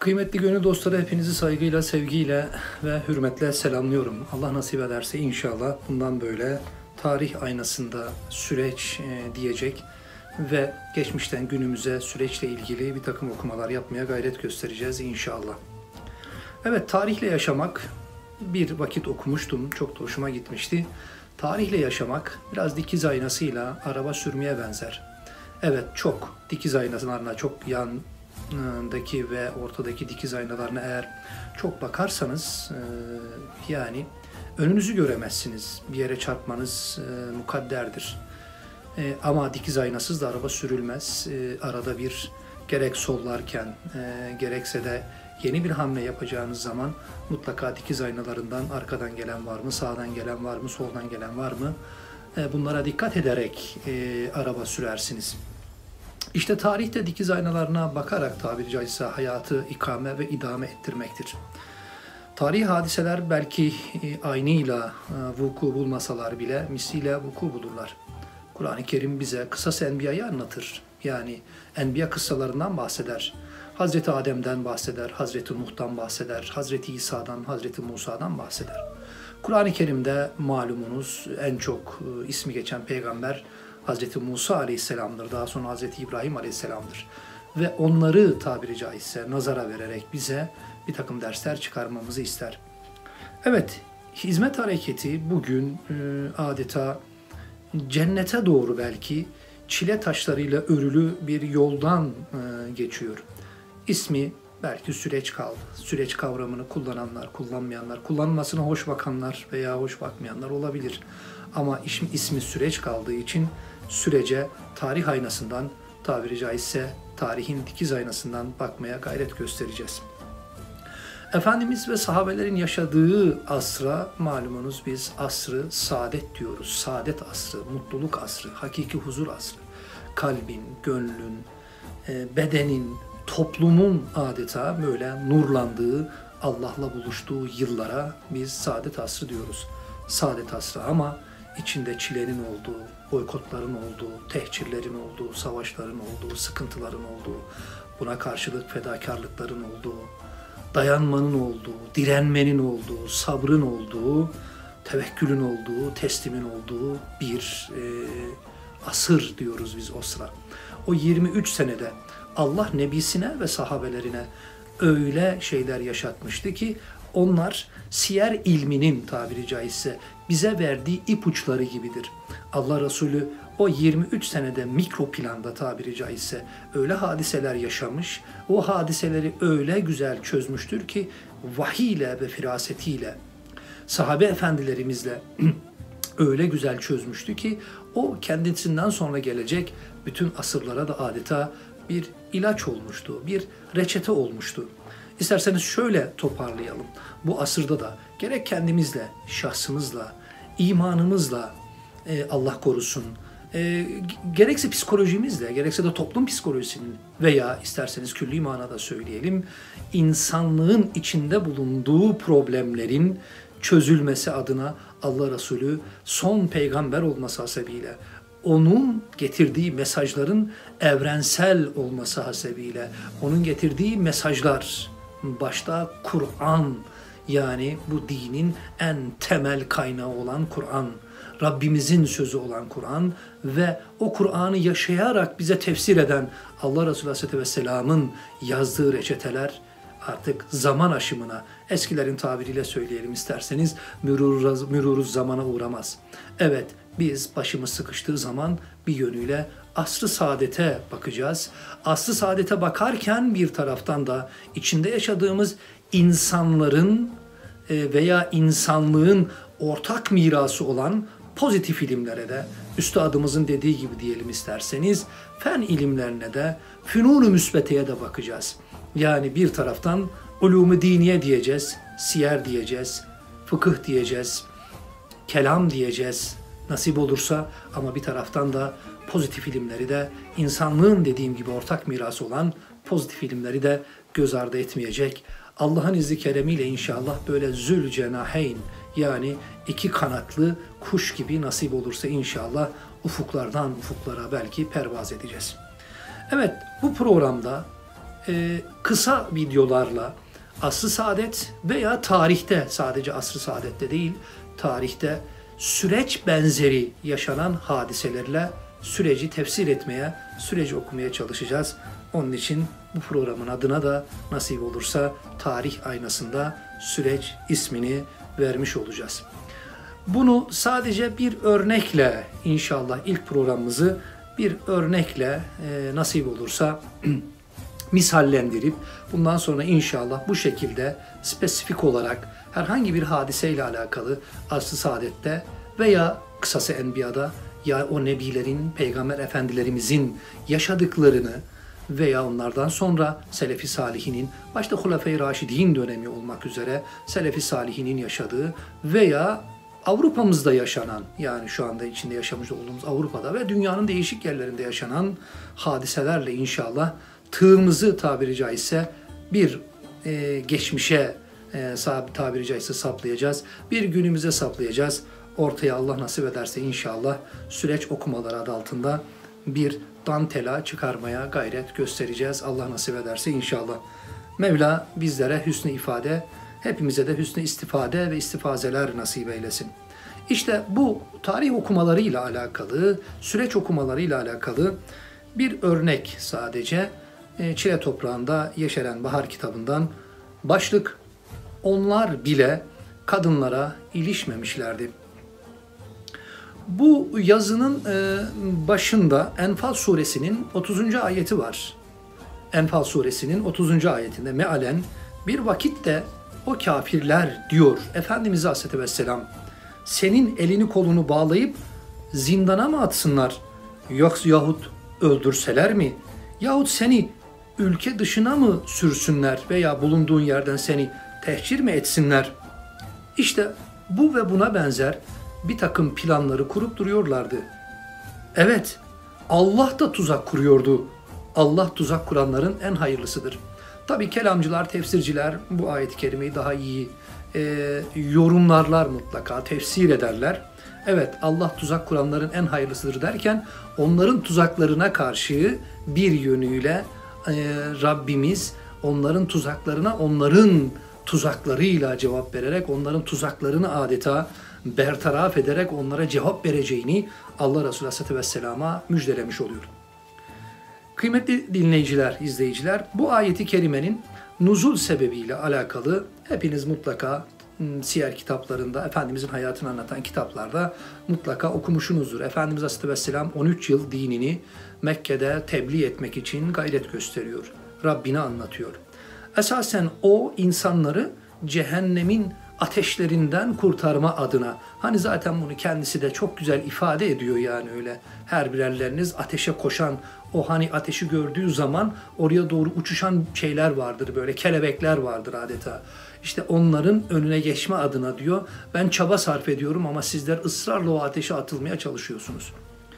Kıymetli gönül dostları, hepinizi saygıyla, sevgiyle ve hürmetle selamlıyorum. Allah nasip ederse inşallah bundan böyle tarih aynasında süreç diyecek ve geçmişten günümüze süreçle ilgili bir takım okumalar yapmaya gayret göstereceğiz inşallah. Evet, tarihle yaşamak, bir vakit okumuştum, çok da hoşuma gitmişti. Tarihle yaşamak biraz dikiz aynasıyla araba sürmeye benzer. Evet, çok dikiz aynalarına, çok yandaki ve ortadaki dikiz aynalarına eğer çok bakarsanız yani önünüzü göremezsiniz. Bir yere çarpmanız mukadderdir. Ama dikiz aynasız da araba sürülmez. Arada bir gerek sollarken gerekse de yeni bir hamle yapacağınız zaman mutlaka dikiz aynalarından arkadan gelen var mı, sağdan gelen var mı, soldan gelen var mı? Bunlara dikkat ederek araba sürersiniz. İşte tarihte dikiz aynalarına bakarak tabiri caizse hayatı ikame ve idame ettirmektir. Tarihi hadiseler belki aynıyla vuku bulmasalar bile misliyle vuku bulurlar. Kur'an-ı Kerim bize kısas enbiyayı anlatır. Yani enbiya kıssalarından bahseder. Hazreti Adem'den bahseder, Hazreti Nuh'tan bahseder, Hazreti İsa'dan, Hazreti Musa'dan bahseder. Kur'an-ı Kerim'de malumunuz en çok ismi geçen peygamber Hazreti Musa Aleyhisselam'dır. Daha sonra Hazreti İbrahim Aleyhisselam'dır. Ve onları tabiri caizse nazara vererek bize bir takım dersler çıkarmamızı ister. Evet, hizmet hareketi bugün adeta cennete doğru belki çile taşlarıyla örülü bir yoldan geçiyor. İsmi belki süreç kaldı. Süreç kavramını kullananlar, kullanmayanlar, kullanmasına hoş bakanlar veya hoş bakmayanlar olabilir. Ama ismi süreç kaldığı için sürece tarih aynasından, tabiri caizse tarihin dikiz aynasından bakmaya gayret göstereceğiz. Efendimiz ve sahabelerin yaşadığı asra malumunuz biz asrı saadet diyoruz. Saadet asrı, mutluluk asrı, hakiki huzur asrı. Kalbin, gönlün, bedenin, toplumun adeta böyle nurlandığı, Allah'la buluştuğu yıllara biz saadet asrı diyoruz. Saadet asrı ama içinde çilenin olduğu, boykotların olduğu, tehcirlerin olduğu, savaşların olduğu, sıkıntıların olduğu, buna karşılık fedakarlıkların olduğu, dayanmanın olduğu, direnmenin olduğu, sabrın olduğu, tevekkülün olduğu, teslimin olduğu bir asır diyoruz biz o sıra. O 23 senede Allah nebisine ve sahabelerine öyle şeyler yaşatmıştı ki onlar siyer ilminin tabiri caizse bize verdiği ipuçları gibidir. Allah Resulü o 23 senede mikro planda tabiri caizse öyle hadiseler yaşamış, o hadiseleri öyle güzel çözmüştür ki vahiy ile ve firasetiyle, sahabe efendilerimizle öyle güzel çözmüştü ki o kendisinden sonra gelecek bütün asırlara da adeta bir ilaç olmuştu, bir reçete olmuştu. İsterseniz şöyle toparlayalım. Bu asırda da gerek kendimizle, şahsımızla, imanımızla Allah korusun, gerekse psikolojimizle, gerekse de toplum psikolojisinin veya isterseniz külli manada söyleyelim, insanlığın içinde bulunduğu problemlerin çözülmesi adına Allah Resulü son peygamber olması hasebiyle, onun getirdiği mesajların evrensel olması hasebiyle, onun getirdiği mesajlar, başta Kur'an, yani bu dinin en temel kaynağı olan Kur'an, Rabbimizin sözü olan Kur'an ve o Kur'an'ı yaşayarak bize tefsir eden Allah Resulü Aleyhisselatü Vesselam'ın yazdığı reçeteler artık zaman aşımına, eskilerin tabiriyle söyleyelim isterseniz, müruruz zamana uğramaz. Evet, biz başımız sıkıştığı zaman bir yönüyle asr-ı saadete bakacağız. Asr-ı saadete bakarken bir taraftan da içinde yaşadığımız insanların veya insanlığın ortak mirası olan pozitif ilimlere de, üstadımızın dediği gibi diyelim isterseniz, fen ilimlerine de, fünun-u müsbeteye de bakacağız. Yani bir taraftan ulûm-u diniye diyeceğiz, siyer diyeceğiz, fıkıh diyeceğiz, kelam diyeceğiz, nasip olursa, ama bir taraftan da pozitif ilimleri de, insanlığın dediğim gibi ortak mirası olan pozitif ilimleri de göz ardı etmeyecek. Allah'ın izni keremiyle inşallah böyle zülcenaheyn, yani iki kanatlı kuş gibi nasip olursa inşallah ufuklardan ufuklara belki pervaz edeceğiz. Evet, bu programda kısa videolarla asr-ı saadet veya tarihte, sadece asr-ı saadette değil, tarihte süreç benzeri yaşanan hadiselerle süreci tefsir etmeye, süreci okumaya çalışacağız. Onun için bu programın adına da nasip olursa Tarih Aynasında Süreç ismini vermiş olacağız. Bunu sadece bir örnekle, inşallah ilk programımızı bir örnekle nasip olursa misallendirip bundan sonra inşallah bu şekilde spesifik olarak herhangi bir hadiseyle alakalı asr-ı saadette veya kısası enbiyada ya o nebilerin, peygamber efendilerimizin yaşadıklarını veya onlardan sonra Selefi Salihinin, başta Hulefai Raşidin dönemi olmak üzere Selefi Salihinin yaşadığı veya Avrupa'mızda yaşanan, yani şu anda içinde yaşamış olduğumuz Avrupa'da ve dünyanın değişik yerlerinde yaşanan hadiselerle inşallah tığımızı tabiri caizse bir geçmişe tabiri caizse saplayacağız. Bir günümüze saplayacağız. Ortaya Allah nasip ederse inşallah süreç okumaları adı altında bir dantela çıkarmaya gayret göstereceğiz. Allah nasip ederse inşallah. Mevla bizlere hüsnü ifade, hepimize de hüsnü istifade ve istifazeler nasip eylesin. İşte bu tarih okumalarıyla alakalı, süreç okumalarıyla alakalı bir örnek sadece Çile Toprağında Yeşeren Bahar kitabından başlık onlar bile kadınlara ilişmemişlerdi. Bu yazının başında Enfal suresinin 30. ayeti var. Enfal suresinin 30. ayetinde mealen bir vakitte o kafirler diyor Efendimiz Aleyhisselatü Vesselam senin elini kolunu bağlayıp zindana mı atsınlar yahut öldürseler mi yahut seni ülke dışına mı sürsünler veya bulunduğun yerden seni tehcir mi etsinler? İşte bu ve buna benzer bir takım planları kurup duruyorlardı. Evet, Allah da tuzak kuruyordu. Allah tuzak kuranların en hayırlısıdır. Tabi kelamcılar, tefsirciler bu ayet-i kerimeyi daha iyi yorumlarlar mutlaka, tefsir ederler. Evet, Allah tuzak kuranların en hayırlısıdır derken onların tuzaklarına karşı bir yönüyle Rabbimiz onların tuzaklarına onların tuzaklarıyla cevap vererek, onların tuzaklarını adeta bertaraf ederek onlara cevap vereceğini Allah Resulü Aleyhisselatü Vesselam'a müjdelemiş oluyor. Kıymetli dinleyiciler, izleyiciler, bu ayeti kerimenin nuzul sebebiyle alakalı hepiniz mutlaka siyer kitaplarında, Efendimizin hayatını anlatan kitaplarda mutlaka okumuşsunuzdur. Efendimiz Aleyhisselatü Vesselam 13 yıl dinini Mekke'de tebliğ etmek için gayret gösteriyor. Rabbini anlatıyor. Esasen o insanları cehennemin ateşlerinden kurtarma adına, hani zaten bunu kendisi de çok güzel ifade ediyor, yani öyle her birerleriniz ateşe koşan, o hani ateşi gördüğü zaman oraya doğru uçuşan şeyler vardır, böyle kelebekler vardır adeta. İşte onların önüne geçme adına diyor, ben çaba sarf ediyorum ama sizler ısrarla o ateşe atılmaya çalışıyorsunuz.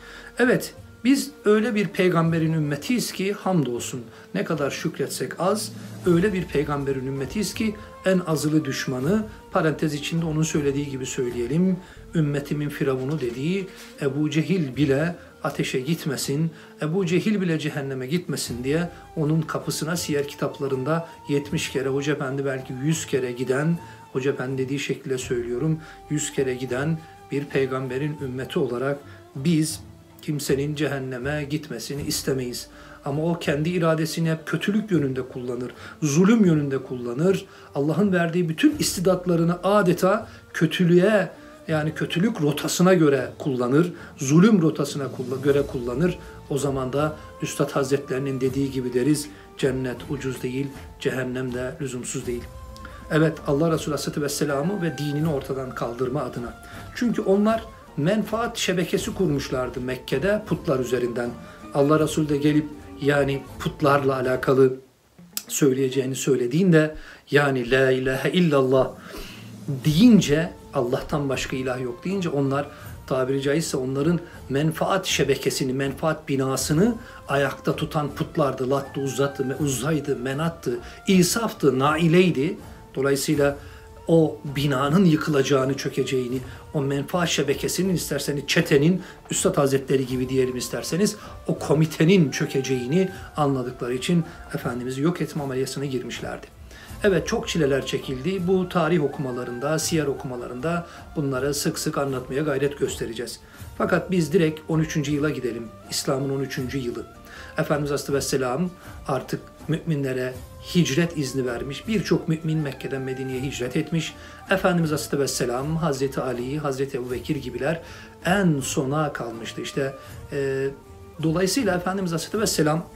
Evet, biz öyle bir peygamberin ümmetiyiz ki hamdolsun ne kadar şükretsek az, öyle bir peygamberin ümmetiyiz ki en azılı düşmanı, parantez içinde onun söylediği gibi söyleyelim, ümmetimin firavunu dediği Ebu Cehil bile ateşe gitmesin, Ebu Cehil bile cehenneme gitmesin diye onun kapısına siyer kitaplarında 70 kere, Hoca Efendi belki 100 kere giden, Hoca Efendi dediği şekilde söylüyorum, 100 kere giden bir peygamberin ümmeti olarak biz kimsenin cehenneme gitmesini istemeyiz. Ama o kendi iradesini hep kötülük yönünde kullanır, zulüm yönünde kullanır. Allah'ın verdiği bütün istidatlarını adeta kötülüğe, yani kötülük rotasına göre kullanır, zulüm rotasına göre kullanır. O zaman da Üstad Hazretlerinin dediği gibi deriz, cennet ucuz değil, cehennem de lüzumsuz değil. Evet, Allah Resulü Aleyhisselatü Vesselam'ı ve dinini ortadan kaldırma adına. Çünkü onlar menfaat şebekesi kurmuşlardı Mekke'de putlar üzerinden. Allah Resulü de gelip yani putlarla alakalı söyleyeceğini söylediğinde, yani la ilahe illallah deyince, Allah'tan başka ilah yok deyince onlar tabiri caizse onların menfaat şebekesini, menfaat binasını ayakta tutan putlardı. Lattı, Uzza'ydı, Menat'tı, İsaf'tı, Naileydi. Dolayısıyla o binanın yıkılacağını, çökeceğini, o menfaat şebekesinin, isterseniz çetenin, Üstad Hazretleri gibi diyelim isterseniz, o komitenin çökeceğini anladıkları için Efendimiz'i yok etme ameliyatına girmişlerdi. Evet, çok çileler çekildi. Bu tarih okumalarında, siyer okumalarında bunları sık sık anlatmaya gayret göstereceğiz. Fakat biz direkt 13. yıla gidelim. İslam'ın 13. yılı. Efendimiz Aleyhisselam artık müminlere hicret izni vermiş. Birçok mümin Mekke'den Medine'ye hicret etmiş. Efendimiz Aleyhisselam, Hazreti Ali, Hazreti Ebubekir gibiler en sona kalmıştı. İşte dolayısıyla Efendimiz Aleyhisselam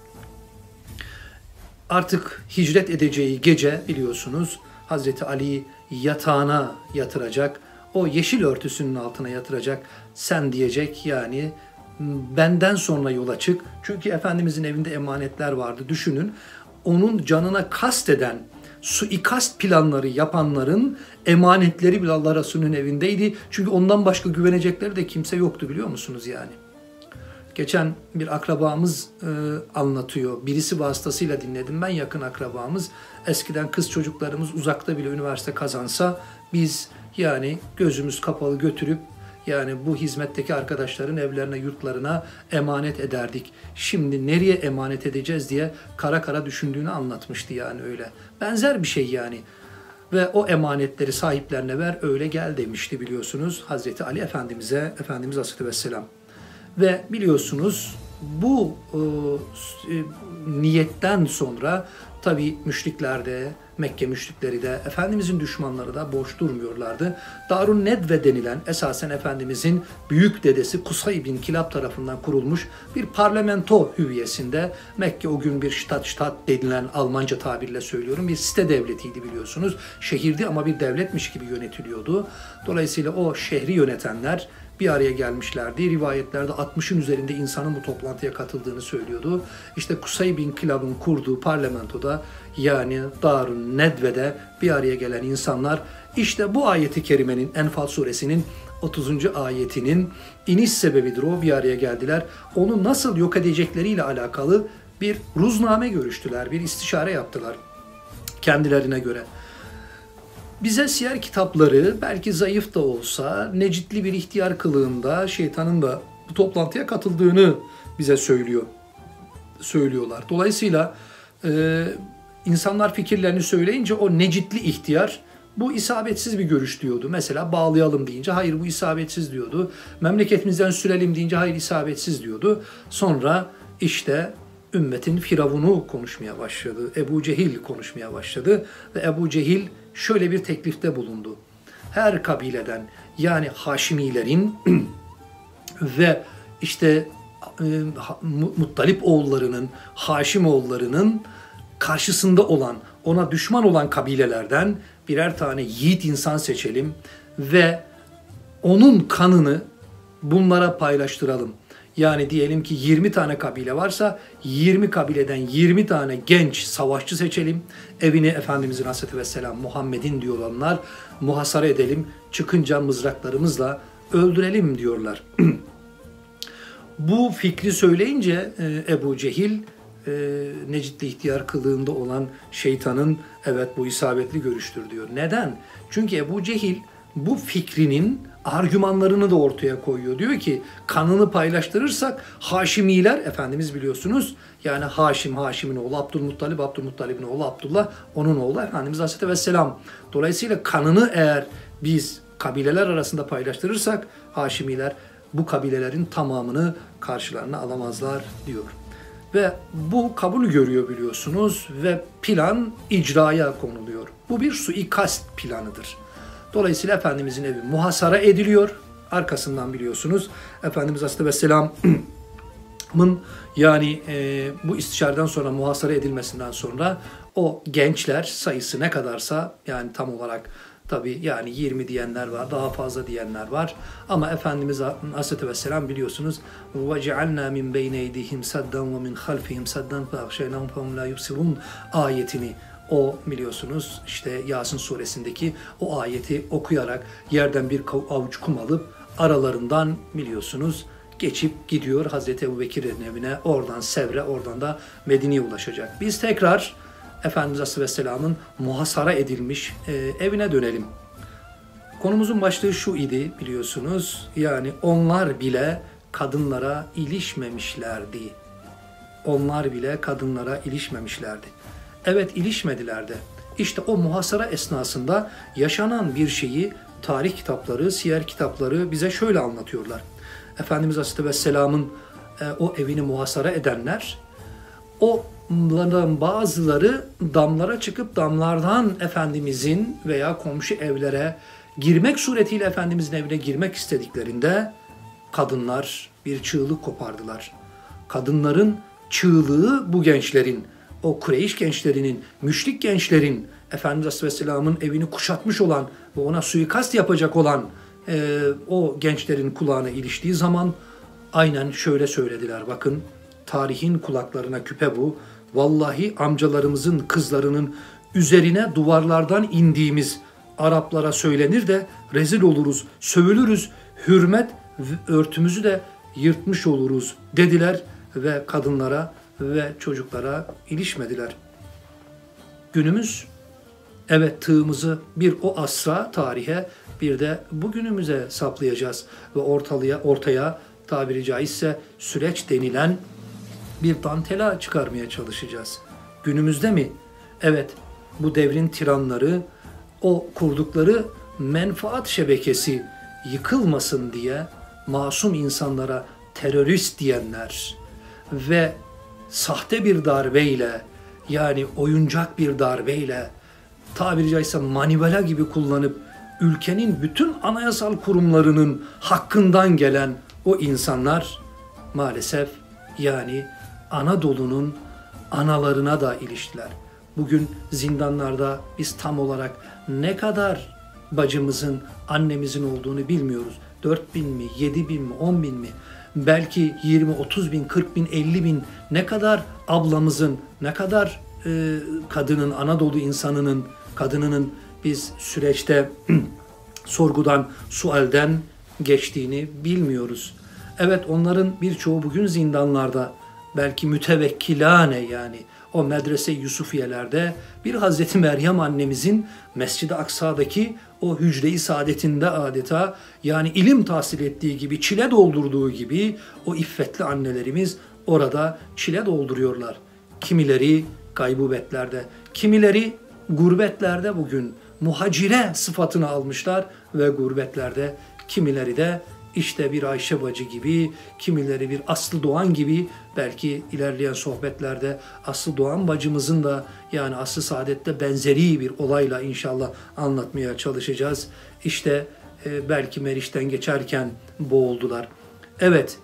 artık hicret edeceği gece biliyorsunuz Hazreti Ali yatağına yatıracak. O yeşil örtüsünün altına yatıracak. Sen diyecek yani benden sonra yola çık. Çünkü Efendimizin evinde emanetler vardı. Düşünün, onun canına kasteden, suikast planları yapanların emanetleri bile Allah Resulü'nün evindeydi. Çünkü ondan başka güvenecekleri de kimse yoktu, biliyor musunuz yani. Geçen bir akrabamız anlatıyor. Birisi vasıtasıyla dinledim ben, yakın akrabamız. Eskiden kız çocuklarımız uzakta bile üniversite kazansa biz yani gözümüz kapalı götürüp yani bu hizmetteki arkadaşların evlerine, yurtlarına emanet ederdik. Şimdi nereye emanet edeceğiz diye kara kara düşündüğünü anlatmıştı yani öyle. Benzer bir şey yani. Ve o emanetleri sahiplerine ver, öyle gel demişti biliyorsunuz Hazreti Ali Efendimiz'e, Efendimiz Aleyhisselam. Ve biliyorsunuz bu niyetten sonra tabi müşrikler de, Mekke müşrikleri de, Efendimizin düşmanları da boş durmuyorlardı. Darun Nedve denilen esasen Efendimizin büyük dedesi Kusay bin Kilab tarafından kurulmuş bir parlamento hüviyesinde, Mekke o gün bir Stadt denilen Almanca tabirle söylüyorum bir site devletiydi biliyorsunuz. Şehirdi ama bir devletmiş gibi yönetiliyordu. Dolayısıyla o şehri yönetenler bir araya gelmişlerdi. Rivayetlerde 60'ın üzerinde insanın bu toplantıya katıldığını söylüyordu. İşte Kusay bin Kilab'ın kurduğu parlamentoda yani Darun Nedve'de bir araya gelen insanlar işte bu ayeti kerimenin Enfal suresinin 30. ayetinin iniş sebebidir. O bir araya geldiler. Onu nasıl yok edecekleriyle alakalı bir ruzname görüştüler, bir istişare yaptılar kendilerine göre. Bize siyer kitapları belki zayıf da olsa necitli bir ihtiyar kılığında şeytanın da bu toplantıya katıldığını bize söylüyorlar. Dolayısıyla insanlar fikirlerini söyleyince o necitli ihtiyar bu isabetsiz bir görüş diyordu. Mesela bağlayalım deyince hayır bu isabetsiz diyordu. Memleketimizden sürelim deyince hayır isabetsiz diyordu. Sonra işte ümmetin firavunu konuşmaya başladı. Ebu Cehil konuşmaya başladı ve Ebu Cehil şöyle bir teklifte bulundu. Her kabileden yani Haşimilerin ve işte Muttalip oğullarının, Haşim oğullarının karşısında olan, ona düşman olan kabilelerden birer tane yiğit insan seçelim ve onun kanını bunlara paylaştıralım. Yani diyelim ki 20 tane kabile varsa 20 kabileden 20 tane genç savaşçı seçelim. Evini Efendimizin Aleyhisselam Muhammed'in diyorlar. Muhasara edelim. Çıkınca mızraklarımızla öldürelim diyorlar. Bu fikri söyleyince Ebu Cehil Necitli ihtiyar kılığında olan şeytanın evet bu isabetli görüştür diyor. Neden? Çünkü Ebu Cehil bu fikrinin argümanlarını da ortaya koyuyor. Diyor ki kanını paylaştırırsak Haşimiler, Efendimiz biliyorsunuz yani Haşim'in oğlu Abdülmuttalip, Abdülmuttalip'in oğlu Abdullah, onun oğlu Efendimiz Aleyhisselam. Dolayısıyla kanını eğer biz kabileler arasında paylaştırırsak Haşimiler bu kabilelerin tamamını karşılarına alamazlar diyor. Ve bu kabul görüyor biliyorsunuz ve plan icraya konuluyor. Bu bir suikast planıdır. Dolayısıyla Efendimizin evi muhasara ediliyor. Arkasından biliyorsunuz Efendimiz Aleyhisselam'ın yani bu istişareden sonra muhasara edilmesinden sonra o gençler sayısı ne kadarsa yani tam olarak tabi yani 20 diyenler var, daha fazla diyenler var. Ama Efendimiz Aleyhisselam biliyorsunuz وَجَعَلْنَا مِنْ بَيْنَ اَيْدِهِمْ سَدًّا وَمِنْ خَلْفِهِمْ سَدًّا فَاَغْشَيْنَهُمْ فَهُمْ لَا يُبْصِرُونَ ayetini o biliyorsunuz işte Yasin suresindeki o ayeti okuyarak yerden bir avuç kum alıp aralarından biliyorsunuz geçip gidiyor Hazreti Ebubekir'in evine, oradan Sevre, oradan da Medine'ye ulaşacak. Biz tekrar Efendimiz Aleyhisselam'ın muhasara edilmiş evine dönelim. Konumuzun başlığı şu idi biliyorsunuz. Yani onlar bile kadınlara ilişmemişlerdi. Onlar bile kadınlara ilişmemişlerdi. Evet, ilişmediler de. İşte o muhasara esnasında yaşanan bir şeyi tarih kitapları, siyer kitapları bize şöyle anlatıyorlar. Efendimiz Aleyhisselam'ın o evini muhasara edenler, onlardan bazıları damlara çıkıp damlardan Efendimizin veya komşu evlere girmek suretiyle Efendimizin evine girmek istediklerinde kadınlar bir çığlık kopardılar. Kadınların çığlığı bu gençlerin, o Kureyş gençlerinin, müşrik gençlerin Efendimiz Aleyhisselam'ın evini kuşatmış olan ve ona suikast yapacak olan o gençlerin kulağına iliştiği zaman aynen şöyle söylediler. Bakın, tarihin kulaklarına küpe bu. Vallahi amcalarımızın kızlarının üzerine duvarlardan indiğimiz Araplara söylenir de rezil oluruz, sövülürüz, hürmet örtümüzü de yırtmış oluruz dediler ve kadınlara ve çocuklara ilişmediler. Günümüz, evet, tığımızı bir o asra, tarihe, bir de bugünümüze saplayacağız ve ortaya tabiri caizse süreç denilen bir dantela çıkarmaya çalışacağız. Günümüzde mi? Evet, bu devrin tiranları, o kurdukları menfaat şebekesi yıkılmasın diye masum insanlara terörist diyenler ve sahte bir darbeyle, yani oyuncak bir darbeyle, tabiri caizse manivela gibi kullanıp ülkenin bütün anayasal kurumlarının hakkından gelen o insanlar maalesef yani Anadolu'nun analarına da iliştiler. Bugün zindanlarda biz tam olarak ne kadar bacımızın, annemizin olduğunu bilmiyoruz. 4.000 mi, 7.000 mi, 10.000 mi? Belki 20, 30 bin, 40 bin, 50 bin, ne kadar ablamızın, ne kadar kadının, Anadolu insanının, kadınının biz süreçte sorgudan, sualden geçtiğini bilmiyoruz. Evet, onların birçoğu bugün zindanlarda, belki mütevekkilane, yani o medrese Yusufiyelerde bir Hazreti Meryem annemizin Mescid-i Aksa'daki o hücre-i saadetinde adeta, yani ilim tahsil ettiği gibi, çile doldurduğu gibi o iffetli annelerimiz orada çile dolduruyorlar. Kimileri gaybubetlerde, kimileri gurbetlerde bugün muhacire sıfatını almışlar ve gurbetlerde, kimileri de işte bir Ayşe bacı gibi, kimileri bir Aslı Doğan gibi, belki ilerleyen sohbetlerde Aslı Doğan bacımızın da, yani Aslı Saadet'te benzeri bir olayla inşallah anlatmaya çalışacağız. İşte belki Meriç'ten geçerken boğuldular. Evet,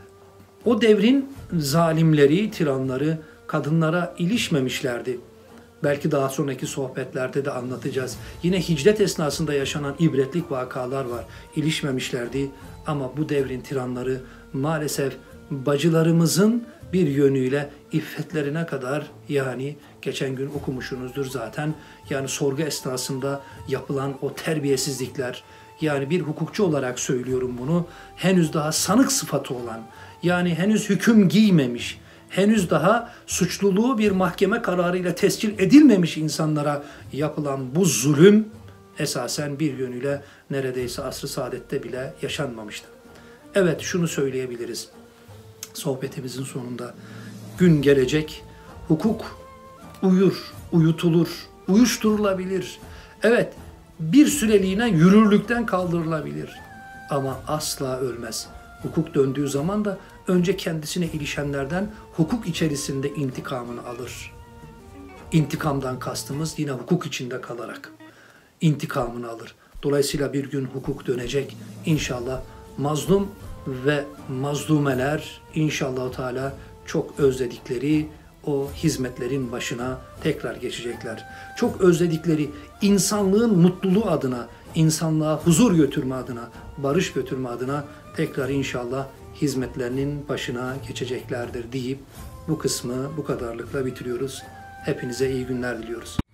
o devrin zalimleri, tiranları kadınlara ilişmemişlerdi. Belki daha sonraki sohbetlerde de anlatacağız. Yine hicret esnasında yaşanan ibretlik vakalar var. İlişmemişlerdi ama bu devrin tiranları maalesef bacılarımızın bir yönüyle iffetlerine kadar, yani geçen gün okumuşsunuzdur zaten, yani sorgu esnasında yapılan o terbiyesizlikler, yani bir hukukçu olarak söylüyorum bunu, henüz daha sanık sıfatı olan, yani henüz hüküm giymemiş, henüz daha suçluluğu bir mahkeme kararıyla tescil edilmemiş insanlara yapılan bu zulüm esasen bir yönüyle neredeyse asr-ı saadette bile yaşanmamıştı. Evet, şunu söyleyebiliriz sohbetimizin sonunda: gün gelecek, hukuk uyur, uyutulur, uyuşturulabilir. Evet, bir süreliğine yürürlükten kaldırılabilir ama asla ölmez. Hukuk döndüğü zaman da önce kendisine ilişenlerden hukuk içerisinde intikamını alır. İntikamdan kastımız yine hukuk içinde kalarak intikamını alır. Dolayısıyla bir gün hukuk dönecek. İnşallah mazlum ve mazlumeler inşallah Teala çok özledikleri o hizmetlerin başına tekrar geçecekler. Çok özledikleri insanlığın mutluluğu adına, insanlığa huzur götürme adına, barış götürme adına tekrar inşallah hizmetlerinin başına geçeceklerdir deyip bu kısmı bu kadarlıkla bitiriyoruz. Hepinize iyi günler diliyoruz.